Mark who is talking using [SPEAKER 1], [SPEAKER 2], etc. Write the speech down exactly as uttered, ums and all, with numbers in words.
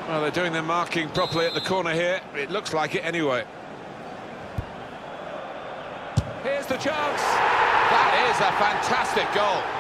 [SPEAKER 1] Well, they're doing their marking properly at the corner here. It looks like it anyway. Here's the chance.
[SPEAKER 2] That is a fantastic goal.